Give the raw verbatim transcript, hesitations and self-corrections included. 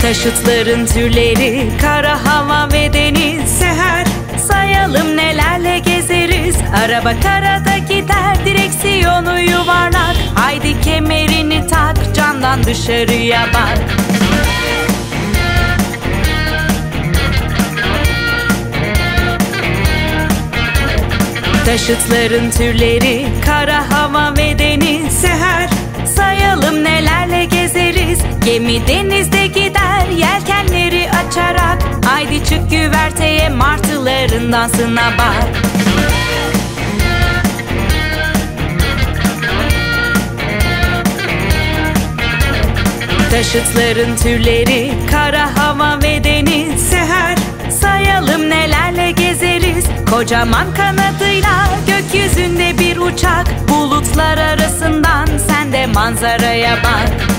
Taşıtların türleri, kara, hava ve deniz. Seher, sayalım nelerle gezeriz. Araba karada gider, direksiyonu yuvarlak. Haydi kemerini tak, camdan dışarıya bak. Taşıtların türleri, kara, hava ve deniz. Seher, sayalım nelerle gezeriz. Gemi denizde gider, yelkenleri açarak. Haydi çık güverteye, martıların dansına bak. Taşıtların türleri, kara, hava ve deniz. Seher, sayalım nelerle gezeriz. Kocaman kanadıyla gökyüzünde bir uçak. Bulutlar arasından sen de manzaraya bak.